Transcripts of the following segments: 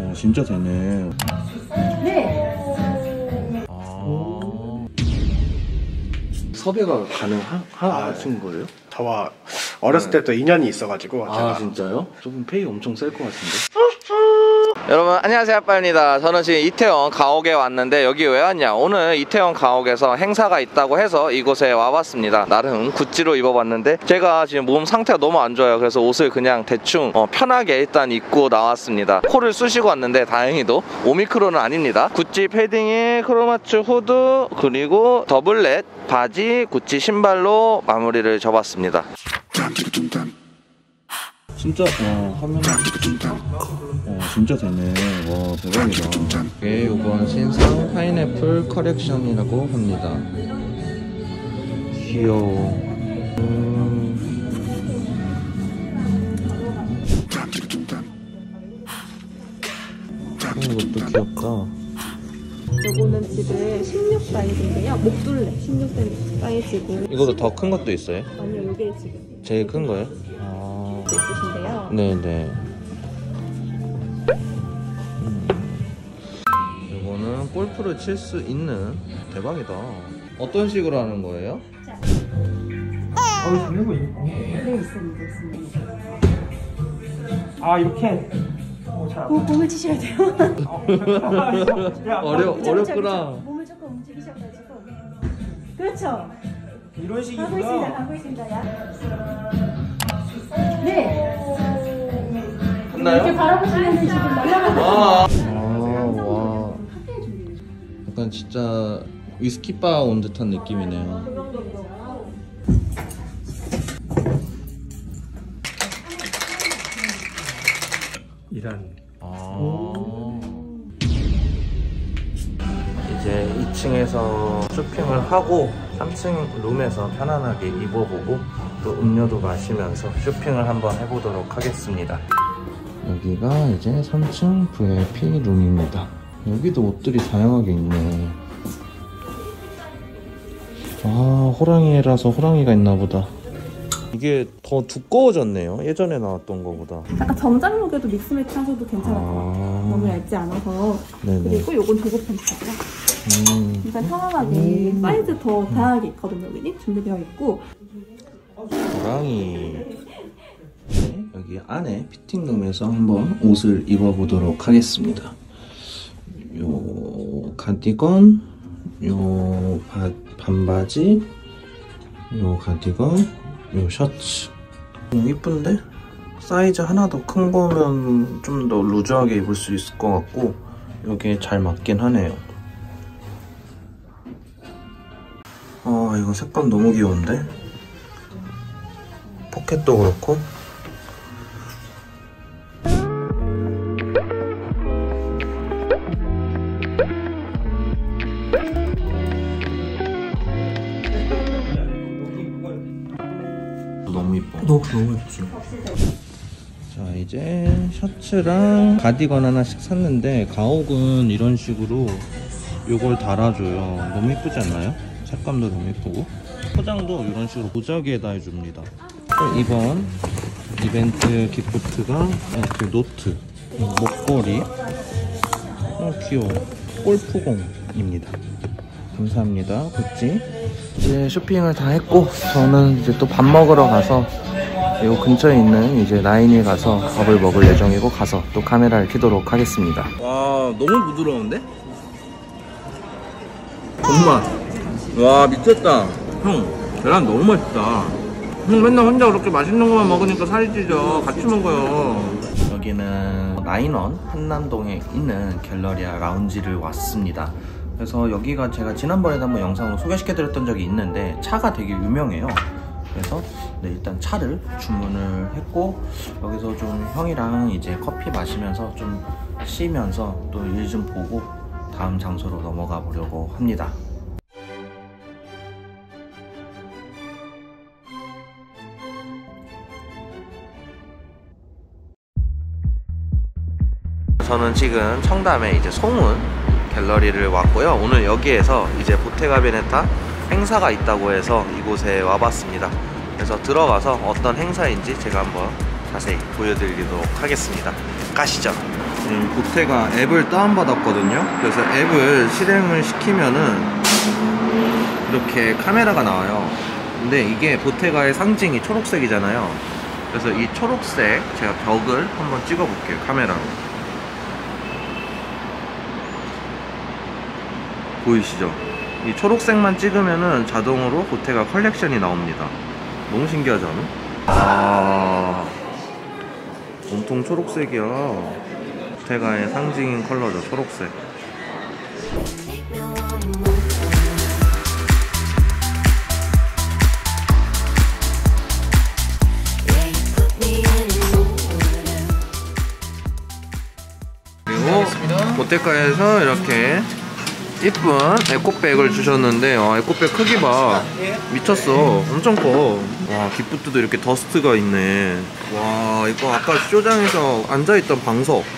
진짜 되네. 네. 섭외가 가능하신 거예요? 저와 어렸을 때부터 인연이 있어가지고 제가. 진짜요? 조금 페이 엄청 셀 것 같은데? 여러분 안녕하세요, 아빠입니다. 저는 지금 이태원 가옥에 왔는데 여기 왜 왔냐, 오늘 이태원 가옥에서 행사가 있다고 해서 이곳에 와봤습니다. 나름 구찌로 입어봤는데 제가 지금 몸 상태가 너무 안 좋아요. 그래서 옷을 그냥 대충 편하게 일단 입고 나왔습니다. 코를 쑤시고 왔는데 다행히도 오미크론은 아닙니다. 구찌 패딩에 크로마츠 후드 그리고 더블렛 바지 구찌 신발로 마무리를 접었습니다. 진짜 화면 진짜 되네. 와, 대박이다. 이게 이번 신상 파인애플 커렉션이라고 합니다. 귀여워. 이것도 귀엽다. 요거는 지금 16 사이즈인데요. 목둘레 16 사이즈고. 이거도 더 큰 것도 있어요? 아니요, 요게 지금 제일 큰 거예요? 있으신데요. 네네. 이거는 골프를 칠 수 있는, 대박이다. 어떤 식으로 하는 거예요? 네, 있습니다. 아, 이렇게. 몸을 치셔야 돼요. 어렵구나. 몸을 조금 움직이셔가지고. 그렇죠. 이런 식이구나. 가고 있습니다. 야. 네. 끝나요? 이렇게 바라보시면 지금 날아가는. 와. 약간 진짜 위스키바 온 듯한 느낌이네요. 이란. 이제 2층에서 쇼핑을 하고 3층 룸에서 편안하게 입어보고 또 음료도 마시면서 쇼핑을 한번 해보도록 하겠습니다. 여기가 이제 3층 VIP 룸입니다. 여기도 옷들이 다양하게 있네. 호랑이라서 호랑이가 있나보다. 이게 더 두꺼워졌네요, 예전에 나왔던 거보다. 약간 정장룩에도 믹스 매치 하셔도 괜찮을 것 같아요. 너무 얇지 않아서. 네네. 그리고 요건 도구 팬츠고요. 일단 편안하게 사이즈 더 다양하게 있거든요. 여기 준비되어 있고. 호랑이. 네, 여기 안에 피팅룸에서 한번 옷을 입어보도록 하겠습니다. 요 가디건, 요 반바지, 요 가디건, 요 셔츠. 이쁜데? 사이즈 하나 더 큰 거면 좀 더 루즈하게 입을 수 있을 것 같고 이게 잘 맞긴 하네요. 이거 색감 너무 귀여운데? 포켓도 그렇고. 너무 이뻐. 너무 예쁘지. 자, 이제 셔츠랑 가디건 하나씩 샀는데 가옥은 이런 식으로 요걸 달아줘요. 너무 이쁘지 않나요? 색감도 너무 예쁘고 포장도 이런 식으로 보자기에다 해줍니다. 이번 이벤트 기프트가 이렇게 노트, 목걸이. 귀여워. 골프공입니다. 감사합니다, 구찌. 이제 쇼핑을 다 했고 저는 이제 또 밥 먹으러 가서 요 근처에 있는 이제 라인에 가서 밥을 먹을 예정이고 가서 또 카메라를 켜도록 하겠습니다. 와, 너무 부드러운데? 정말. 와, 미쳤다. 형, 계란 너무 맛있다. 형 맨날 혼자 그렇게 맛있는 것만 먹으니까 살이 찌죠. 같이 먹어요. 여기는 라인원 한남동에 있는 갤러리아 라운지를 왔습니다. 그래서 여기가 제가 지난번에도 한번 영상으로 소개시켜드렸던 적이 있는데 차가 되게 유명해요. 그래서 네, 일단 차를 주문을 했고 여기서 좀 형이랑 이제 커피 마시면서 좀 쉬면서 또 일 좀 보고 다음 장소로 넘어가 보려고 합니다. 저는 지금 청담에 이제 송운 갤러리를 왔고요. 오늘 여기에서 이제 보테가 베네타 행사가 있다고 해서 이곳에 와봤습니다. 그래서 들어가서 어떤 행사인지 제가 한번 자세히 보여드리도록 하겠습니다. 가시죠. 지금 보테가 앱을 다운받았거든요. 그래서 앱을 실행을 시키면은 이렇게 카메라가 나와요. 근데 이게 보테가의 상징이 초록색이잖아요. 그래서 이 초록색 제가 벽을 한번 찍어 볼게요, 카메라로. 보이시죠? 이 초록색만 찍으면은 자동으로 보테가 컬렉션이 나옵니다. 너무 신기하지 않아? 아, 온통 초록색이야. 보테가의 상징인 컬러죠, 초록색. 그리고 보테가에서 이렇게 이쁜 에코백을 주셨는데, 에코백 크기 봐. 미쳤어. 엄청 커. 와, 깃부트도 이렇게 더스트가 있네. 와, 이거 아까 쇼장에서 앉아있던 방석. 오,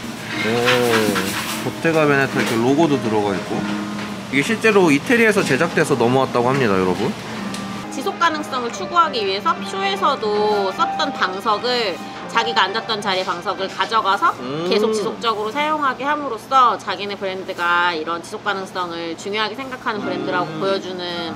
보테가 베네타 이렇게 로고도 들어가 있고. 이게 실제로 이태리에서 제작돼서 넘어왔다고 합니다, 여러분. 지속 가능성을 추구하기 위해서 쇼에서도 썼던 방석을 자기가 앉았던 자리의 방석을 가져가서 계속 지속적으로 사용하게 함으로써 자기네 브랜드가 이런 지속 가능성을 중요하게 생각하는 브랜드라고 보여주는.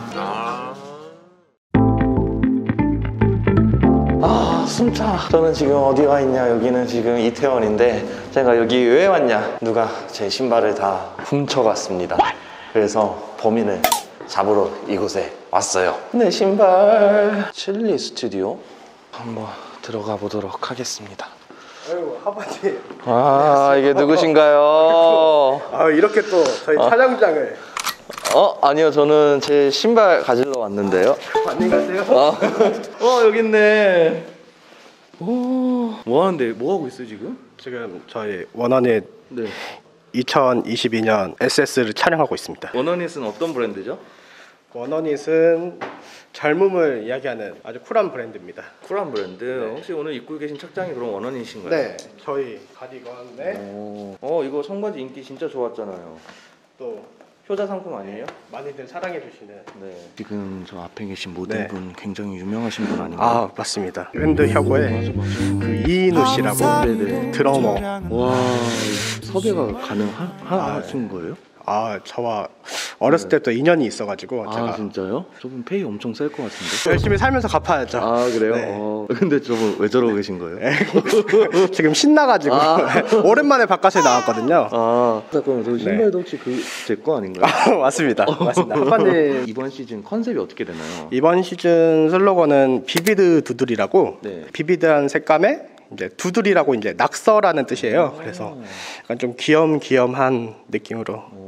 숨차. 저는 지금 어디 와 있냐? 여기는 지금 이태원인데 제가 여기 왜 왔냐? 누가 제 신발을 다 훔쳐갔습니다. 그래서 범인을 잡으러 이곳에 왔어요. 내 신발. 칠리 스튜디오 한번 들어가 보도록 하겠습니다. 아이고, 아버지. 아, 이게 누구신가요? 아, 이렇게 또 저희 촬영장을. 아니요, 저는 제 신발 가지러 왔는데요. 안녕히 가세요. 여기 있네. 오, 뭐 하는데? 뭐 하고 있어 지금? 지금 저희 원원잇 네. 2022년 SS를 촬영하고 있습니다. 원원잇은 어떤 브랜드죠? 원원잇은 젊음을 이야기하는 아주 쿨한 브랜드입니다. 쿨한 브랜드. 혹시 오늘 입고 계신 착장이 그럼 원원잇인가요? 네, 저희 가디건. 네. 이거 청바지 인기 진짜 좋았잖아요. 또 효자 상품 아니에요? 많이들 사랑해 주시는. 네. 지금 저 앞에 계신 모델분 굉장히 유명하신 분 아닌가요? 아, 맞습니다. 밴드 혁오의 그 이인우 씨라고 네네. 드러머. 와, 섭외가 가능하신 거예요? 아, 저와 어렸을 때부터 인연이 있어가지고 제가 진짜요? 저분 페이 엄청 셀 것 같은데. 열심히 살면서 갚아야죠. 아, 그래요? 네. 근데 저분 왜 저러고 계신 거예요? 지금 신나가지고 오랜만에 바깥에 나왔거든요. 잠깐만, 저 신발도 혹시 제 거 아닌가요? 맞습니다. 맞습니다. 한반대 이번 시즌 컨셉이 어떻게 되나요? 이번 시즌 슬로건은 비비드 두들이라고. 네. 비비드한 색감에 이제 두들이라고 이제 낙서라는 뜻이에요. 그래서 약간 좀 귀염귀염한 느낌으로.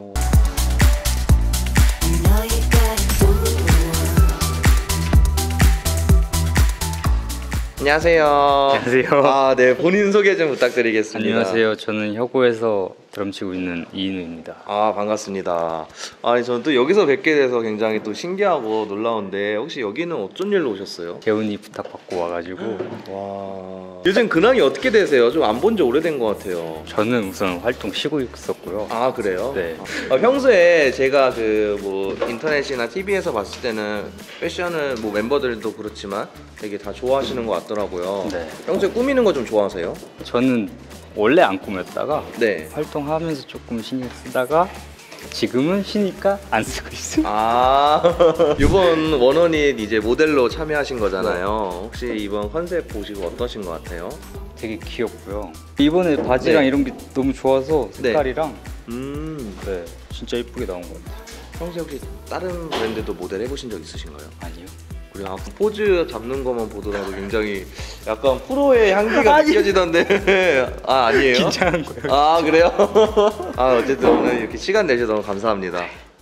안녕하세요. 안녕하세요. 네, 본인 소개 좀 부탁드리겠습니다. 안녕하세요. 저는 혁오에서 드럼 치고 있는 이인우입니다. 반갑습니다. 저는 또 여기서 뵙게 돼서 굉장히 또 신기하고 놀라운데, 혹시 여기는 어쩐 일로 오셨어요? 재훈이 부탁받고 와가지고. 와, 요즘 근황이 어떻게 되세요? 좀 안 본 지 오래된 것 같아요. 저는 우선 활동 쉬고 있었고요. 그래요? 네. 평소에 제가 인터넷이나 TV에서 봤을 때는 패션을 멤버들도 그렇지만 되게 다 좋아하시는 것 같더라고요. 네. 평소에 꾸미는 거 좀 좋아하세요? 저는 원래 안 꾸몄다가 네. 활동하면서 조금 신경 쓰다가 지금은 쉬니까 안 쓰고 있어요. 이번 원원잇 이제 모델로 참여하신 거잖아요. 혹시 이번 컨셉 보시고 어떠신 것 같아요? 되게 귀엽고요. 이번에 바지랑 네. 이런 게 너무 좋아서 네. 색깔이랑 네, 진짜 예쁘게 나온 것 같아요. 평소에 혹시 다른 브랜드도 모델 해보신 적 있으신가요? 아니요. 그래, 포즈 잡는 것만 보더라도 굉장히 약간 프로의 향기가 느껴지던데. 아니에요? 긴장한 거예요. 그래요? 어쨌든 오늘 이렇게 시간 내주셔서 너무 감사합니다.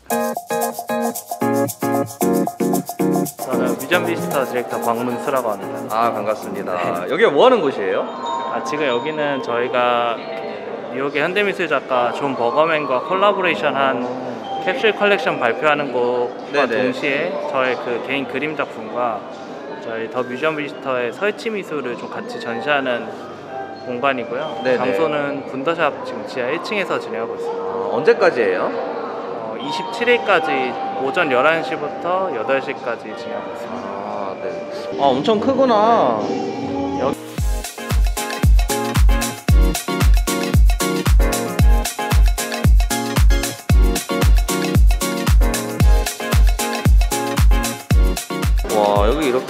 저는 뮤전비스터 디렉터 박문수라고 합니다. 반갑습니다. 여기가 뭐 하는 곳이에요? 지금 여기는 저희가 뉴욕의 현대미술 작가 존 버거맨과 콜라보레이션한 캡슐 컬렉션 발표하는 곳과 네네. 동시에 저의 그 개인 그림 작품과 저희 더 뮤전 비지터의 설치 미술을 좀 같이 전시하는 공간이고요. 네네. 장소는 군더샵 지금 지하 1층에서 진행하고 있습니다. 언제까지예요? 27일까지 오전 11시부터 8시까지 진행하고 있습니다. 네. 엄청 크구나.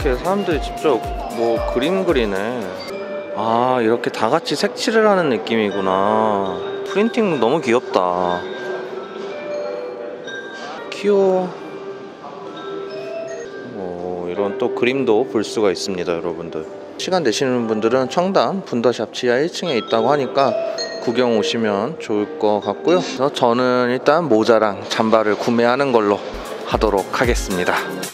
이렇게 사람들이 직접 뭐 그림 그리네. 아, 이렇게 다 같이 색칠을 하는 느낌이구나. 프린팅 너무 귀엽다. 귀여워. 이런 또 그림도 볼 수가 있습니다, 여러분들. 시간 되시는 분들은 청담 분더샵 지하 1층에 있다고 하니까 구경 오시면 좋을 것 같고요. 그래서 저는 일단 모자랑 잠바를 구매하는 걸로 하도록 하겠습니다.